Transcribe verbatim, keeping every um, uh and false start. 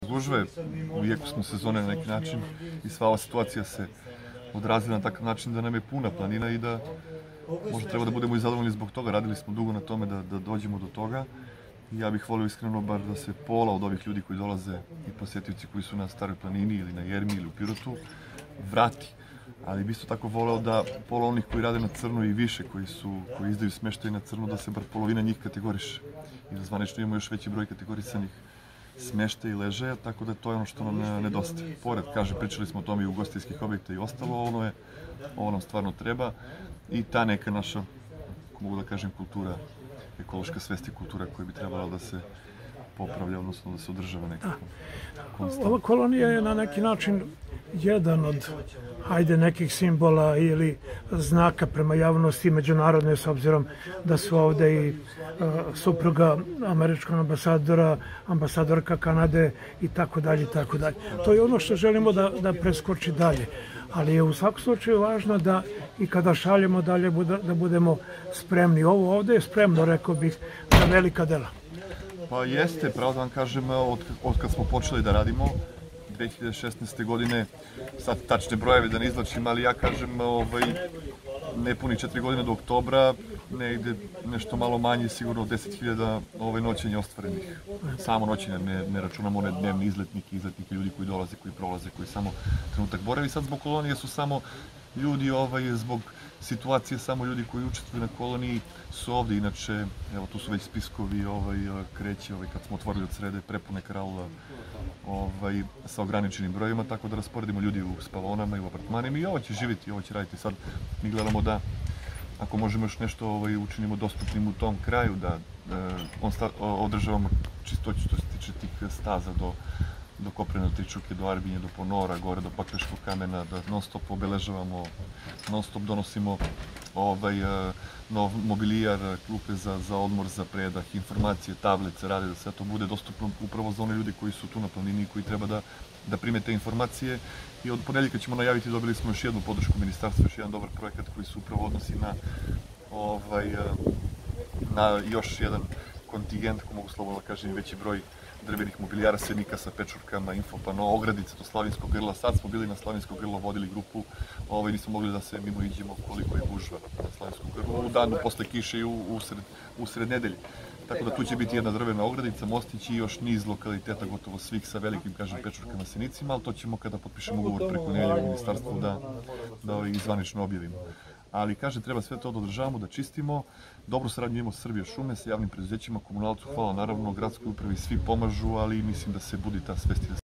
Gužve, u jeku smo sezone na neki način i sva ova situacija se odrazila na takav način da nam je puna planina i da možda treba da budemo i zadovoljni zbog toga. Radili smo dugo na tome da, da dođemo do toga. I ja bih volio iskreno bar da se pola od ovih ljudi koji dolaze i posjetioci koji su na Staroj planini ili na Jermi ili u Pirotu vrati. Ali bi isto tako voleo da pola onih koji rade na crno i više, koji, su, koji izdaju smještaj na crno, da se bar polovina njih kategoriše. I da zvanično imamo još veći broj kategorisanih smještaja i ležaja, tako da to je ono što nam nedostaje. Pored, kaže, pričali smo o tome i ugostiteljskih objekta i ostalo, ono je, ovo nam stvarno treba i ta neka naša, ako mogu da kažem, kultura, ekološka svest i kultura koja bi trebala da se popravlja, odnosno da se održava nekako. Ova kolonija je na neki način jedan od, hajde, nekih simbola ili znaka prema javnosti međunarodne, s obzirom da su ovde i uh, supruga američkog ambasadora, ambasadorka Kanade i tako dalje i tako dalje. To je ono što želimo da, da preskoči dalje. Ali je u svakom slučaju važno da i kada šaljemo dalje da budemo spremni. Ovo ovde je spremno, rekao bih, za velika dela. Pa jeste, pravo da vam kažem, od, od kad smo počeli da radimo, dve hiljade šesnaeste. godine, sad tačne brojeve da ne izlačim, ali ja kažem, ovaj, ne puni četiri godine do oktobra, negde nešto malo manje, sigurno deset hiljada ovaj, noćenja ostvarenih. Samo noćenja, ne, ne računamo one dnevne izletnike, izletnike, ljudi koji dolaze, koji prolaze, koji samo trenutak borave. Sad zbog kolonije su samo ljudi, ovaj, zbog situacije, samo ljudi koji učestvuju na koloniji su ovde. Inače, evo, tu su već spiskovi, ovaj, kreće, ovaj, kad smo otvorili od srede prepune karaula, ovaj, sa ograničenim brojima, tako da rasporedimo ljudi u spalonama i u apartmanima i ovo će živjeti, ovo će raditi. Sad mi gledamo da, ako možemo još nešto ovaj, učinimo dostupnim u tom kraju, da eh, održavamo čistoću što se tiče tih staza do do Koprena, do Tričuke, do Arbinje, do Ponora, gore do Pakleškog kamena, da non stop obeležavamo, non stop donosimo ovaj, nov mobilijar, klupe za, za odmor, za predah, informacije, tablice, rade da sve to bude dostupno upravo za one ljudi koji su tu na planini i koji treba da, da prime te informacije. I od ponedeljka ćemo najaviti, dobili smo još jednu podršku ministarstva, još jedan dobar projekat koji se upravo odnosi na, ovaj, na još jedan kontingent, ako mogu slobodno da kažem, veći broj drvenih mobilijara, sednika sa pečurkama, infopano, ogradice do Slavinskog grla. Sad smo bili na Slavinskog grlo, vodili grupu, ovaj, nismo mogli da se mimo iđemo koliko je gužva na Slavinskom grlu, u danu posle kiše i u, u, sred, u sred nedelje. Tako da tu će biti jedna drvena ogradica, mostić i još niz lokaliteta, gotovo svih sa velikim, kažem, pečurkama, senicima, ali to ćemo kada potpišemo ugovor preko nedelje u ministarstvu da, da ovaj, zvanično objavimo. Ali, kaže, treba sve to da održavamo, da čistimo. Dobru saradnju imamo sa Srbija šume, sa javnim preduzećima, komunalcu, hvala naravno, gradskoj upravi, svi pomažu, ali mislim da se budi ta svest.